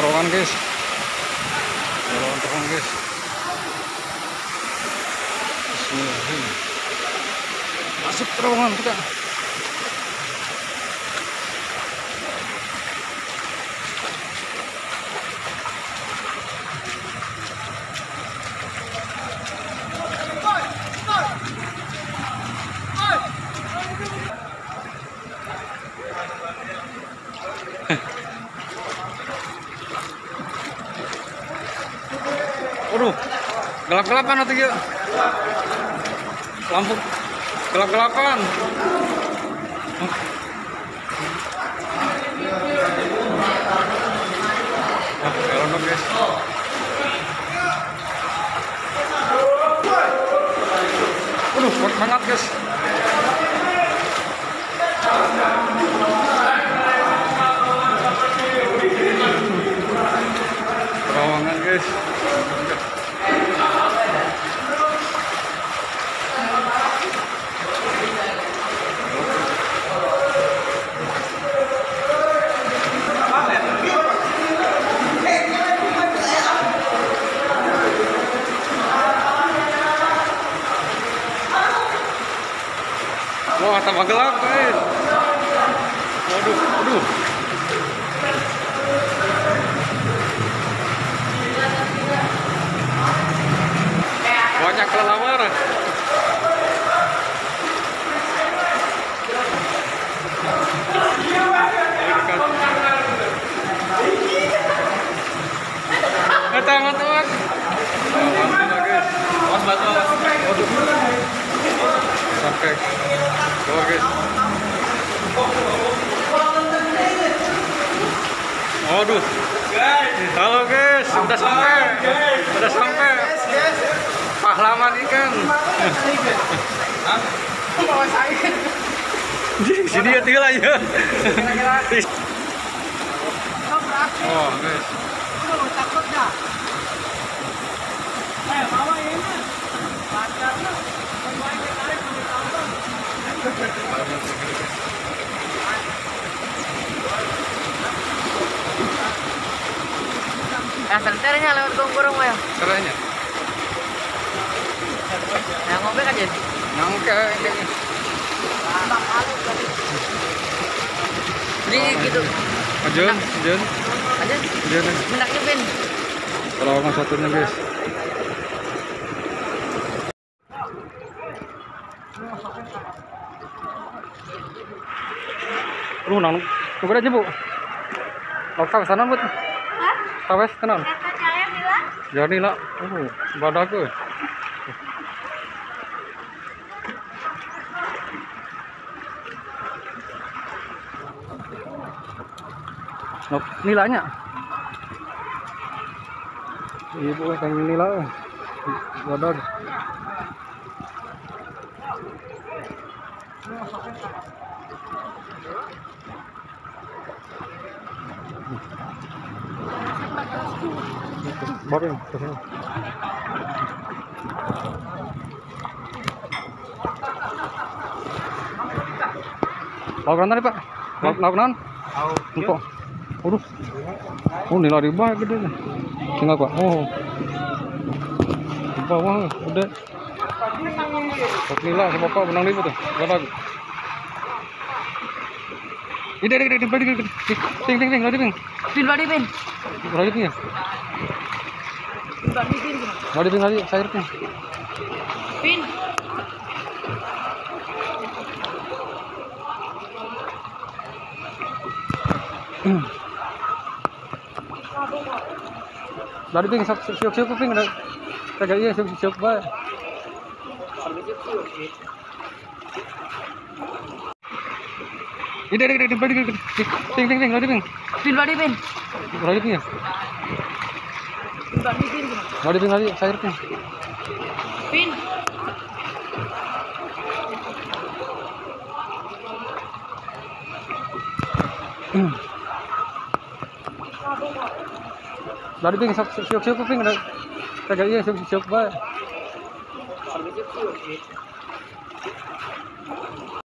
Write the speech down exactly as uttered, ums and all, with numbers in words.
terowongan guys, jalan terowongan guys. Bismillahirrahmanirrahim. Masuk terowongan kita. Waduh, gelap-gelapan atau ya? Lampu gelap-gelapan. Nah, jalan guys. Waduh, kuat banget guys. Terowongan guys. Wah, tambah gelap guys. Waduh, waduh. Banyak kelelawar. Eh, tangan teman. Sampai keluar guys. Waduh. Halo guys, sudah sampai. Sudah sampai. Pahlawan ikan. Sini ya tinggal aja. Oh guys. Nah, senternya lewat gomborong ya. Caranya? Nah, ngobek aja. Nangka kayaknya. Jadi gitu. Ajun, Ajun. Aja. Ajun. Menaknya Ben. Terowongan satunya guys. Lu nang, coba aja bu. Kau kau sana bu. Hah? Kawes kenal. Katanya bilang Jadi lah, oh, badak gue. Nok nilainya. Ibu kan nilai. Badak. Baru ke sini. Lauk nanti Pak. Lauk lauk nan. Empok. Waduh. Oh, nilai riba gede nih. Tinggal Pak. Oh. Di bawah udah. Kok nilai sama Bapak menang ribu tuh. Badak. Ini ini ini balik ting ting ting lari ting. Pin body pin. Lari ting ya. Body pin. Lari ting lari saya ting. Pin. Lari ting siap siap siap ting ada. Kagak iya siap siap bae. Ini ini ini balik ting ting ting lari ting. Pin body pin. Lari ting ya. Body pin. Lari ting lari saya ting. Pin. Lari ting siap siap siap ting ada. Kagak iya siap siap bae.